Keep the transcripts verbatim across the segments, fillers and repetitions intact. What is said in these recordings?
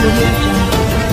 Audio Jungle.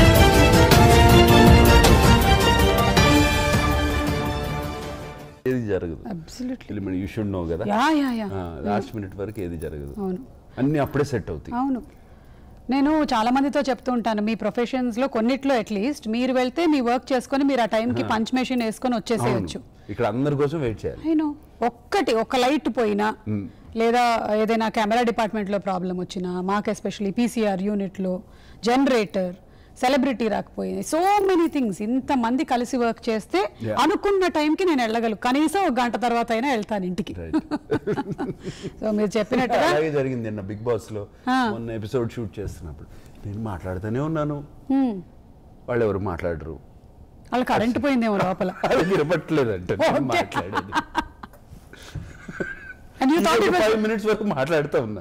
ఏది జరగదు. Absolutely. You should know కదా. Yeah, yeah, yeah. Last minute వరకు ఏది జరగదు. అవును. అన్ని అప్పుడే సెట్ అవుతాయి. అవును. నేను చాలా మందితో చెప్తూ ఉంటాను, మీ ప్రొఫెషన్స్ లో కొన్నిట్లో అట్లీస్ట్ మీరు వెళ్తే మీ వర్క్ చేసుకొని మీరు ఆ టైంకి పంచ్ మెషిన్ వేసుకొని వచ్చేసేయచ్చు. ఇక్కడ అందరి కోసం వెయిట్ చేయాలి. అయినో ఒక్కటి ఒక లైట్ పోయినా లేదా ఏదైనా కెమెరా డిపార్ట్మెంట్లో ప్రాబ్లం వచ్చినా, మాకు ఎస్పెషల్లీ పీసీఆర్ యూనిట్లో జనరేటర్, సెలబ్రిటీ రాకపోయింది, సో మెనీ థింగ్స్. ఇంతమంది కలిసి వర్క్ చేస్తే అనుకున్న టైంకి నేను వెళ్ళగలను, కనీసం ఒక గంట తర్వాత అయినా వెళ్తాను ఇంటికి. సో మీరు చెప్పినట్టుగా అలాగే జరిగింది నిన్న బిగ్ బాస్ లో. మొన్న ఎపిసోడ్ షూట్ చేస్తున్నప్పుడు నేను మాట్లాడుతూనే ఉన్నాను, వాళ్ళు ఎవరు మాట్లాడరు. వాళ్ళు కరెంట్ పోయిందేమో లోపల, వినపట్లేదు అంటే మాట్లాడేది. ఫైవ్ మినిట్స్ వరకు మాట్లాడుతూ ఉన్నా.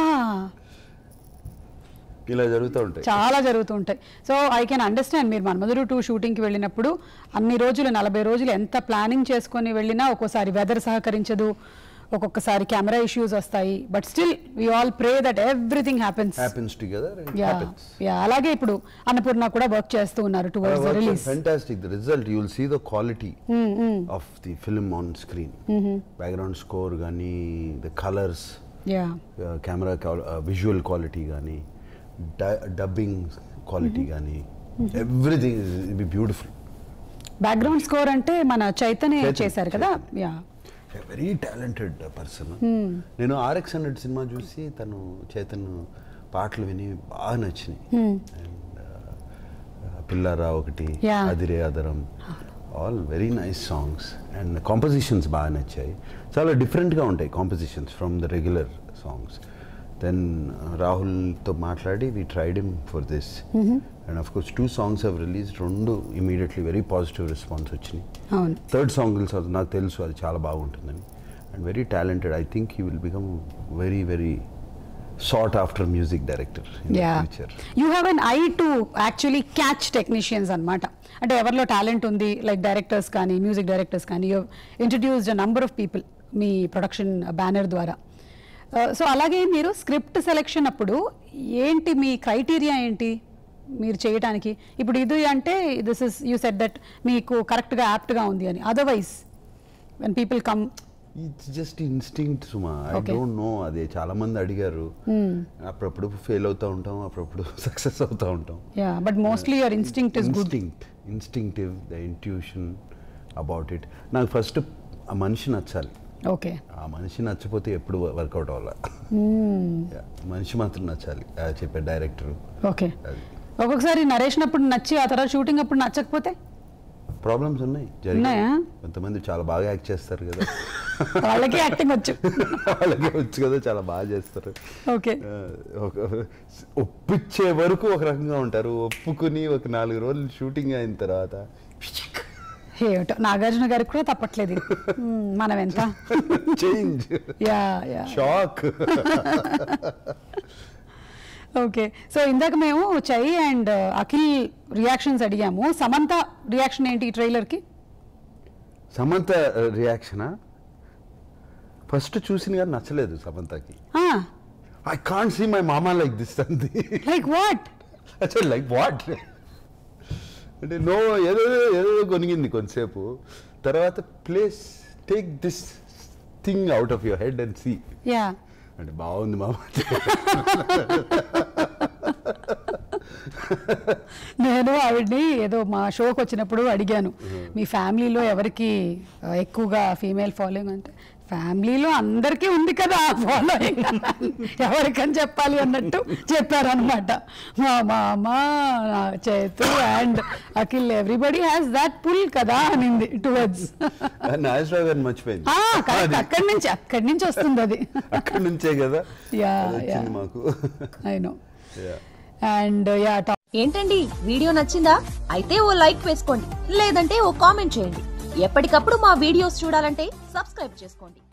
ఇలా జరుగుతూ ఉంటాయి, చాలా జరుగుతూ ఉంటాయి. సో ఐ కెన్ అండర్స్టాండ్, మీరు మన్మధుడు టూ షూటింగ్కి వెళ్ళినప్పుడు అన్ని రోజులు నలభై రోజులు ఎంత ప్లానింగ్ చేసుకొని వెళ్ళినా ఒక్కోసారి వెదర్ సహకరించదు, ఒక్కొక్కసారి కెమెరా ఇష్యూస్ వస్తాయి. But still we all pray that everything happens happens together. Yeah అలాగే ఇప్పుడు అన్నపూర్ణ కూడా వర్క్ చేస్తూ ఉన్నారు towards the release. Fantastic the result. You will see the quality of the film on screen. Background score గానీ, the colours, yeah camera visual quality గానీ, dubbing quality కానీ, everything is be beautiful. Background score అంటే మన చైతన్య చేశారు కదా. Yeah very talented person. నేను RX hundred సినిమా చూసి తను చైతన్ పాటలు విని బాగా నచ్చినాయి. అండ్ పిల్లారా ఒకటి, అదిరే అదరం, all very nice songs. And compositions బాగా నచ్చాయి. చాలా డిఫరెంట్గా ఉంటాయి compositions from the regular songs. Then రాహుల్తో మాట్లాడి we tried him for this. And of course two songs have release. రెండు ఇమీడియట్లీ వెరీ పాజిటివ్ రెస్పాన్స్ వచ్చినాయి. థర్డ్ సాంగ్ నాకు తెలుసు అది చాలా బాగుంటుందని. And very talented. I think he will become very very sought after music director in yeah. the future. You have an eye to actually catch technicians anamata. Ante evarlo talent undi like directors kaani, music directors kaani, you have introduced a number of people మీ production banner ద్వారా. So అలాగే మీరు script selection అప్పుడు ఏంటి మీ criteria ఏంటి మీరు చేయడానికి? ఇప్పుడు ఇది అంటే this is you said that మీకు కరెక్ట్గా యాప్ట్గా ఉంది అని. Otherwise when people come it's just instinct సుమా. I don't know. అదే చాలా మంది అడిగారు. అప్పుడప్పుడు ఫెయిల్ అవుతూ ఉంటాం, అప్పుడప్పుడు సక్సెస్ అవుతూ ఉంటాం. Yeah but mostly your instinct is good. Instinct instinctive the intuition about it. నాకు ఫస్ట్ ఆ మనిషి నచ్చాలి. ఓకే. ఆ మనిషి నచ్చపోతే ఎప్పుడు వర్కౌట్ అవ్వాలి. మనిషి మాత్రం నచ్చాలి చెప్పే డైరెక్టర్. ఓకే. ఒక్కొక్కసారి నరేషన్ అప్పుడు నచ్చి ఆ తర్వాత షూటింగ్ అప్పుడు నచ్చకపోతే ప్రాబ్లమ్స్ ఉన్నాయి. జరిగాయి. కొంతమంది చాలా బాగా యాక్ట్ చేస్తారు కదా, వాళ్ళకి యాక్టింగ్ వచ్చు, వాళ్ళకి వచ్చు కదా, చాలా బాగా చేస్తారు. ఓకే. ఒప్పించే వరకు ఒక రకంగా ఉంటారు, ఒప్పుకుని ఒక నాలుగు రోజులు షూటింగ్ అయిన తర్వాత ఏమిటో నాగార్జున గారికి కూడా తప్పట్లేదు. మనం ఎంత change. Yeah yeah shock. Okay. So ఇందాక మేము చై అండ్ అఖిల్ రియాక్షన్స్ అడిగాము. సమంత రియాక్షన్ ఏంటి ఈ ట్రైలర్కి? సమంత రియాక్షనా? ఫస్ట్ చూసిన కానీ నచ్చలేదు సమంతకి. ఐ కాంట్ సీ మై మామా లైక్ దిస్ అంది. Like what? అచ్చా లైక్ వాట్ అంటే నో, ఏదో ఏదో కొనిగింది కొంతసేపు. తర్వాత please take this thing out of your head and see. Yeah అంటే బాగుంది మామ. నేను ఆవిడ్ని ఏదో మా షోకి వచ్చినప్పుడు అడిగాను, మీ ఫ్యామిలీలో ఎవరికి ఎక్కువగా ఫీమేల్ ఫాలోయింగ్ అంటే, ఫ్యామిలీలో అందరికీ ఉంది కదా ఫాలోయింగ్, ఎవరికని చెప్పాలి అన్నట్టు చెప్పారనమాట. మా మామ, Chaitu and Akhil, everybody has that pull కదా అనింది టువర్డ్స్. నాగేశ్వరరావు గారిని మర్చిపోయింది. అక్కడి నుంచి అక్కడి నుంచి వస్తుంది అది, అక్కడి నుంచే కదా మాకు. I know. అండ్ యా ఏంటండి వీడియో నచ్చిందా? అయితే ఓ లైక్ వేసుకోండి, లేదంటే ఓ కామెంట్ చేయండి. ఎప్పటికప్పుడు మా వీడియోస్ చూడాలంటే సబ్స్క్రైబ్ చేసుకోండి.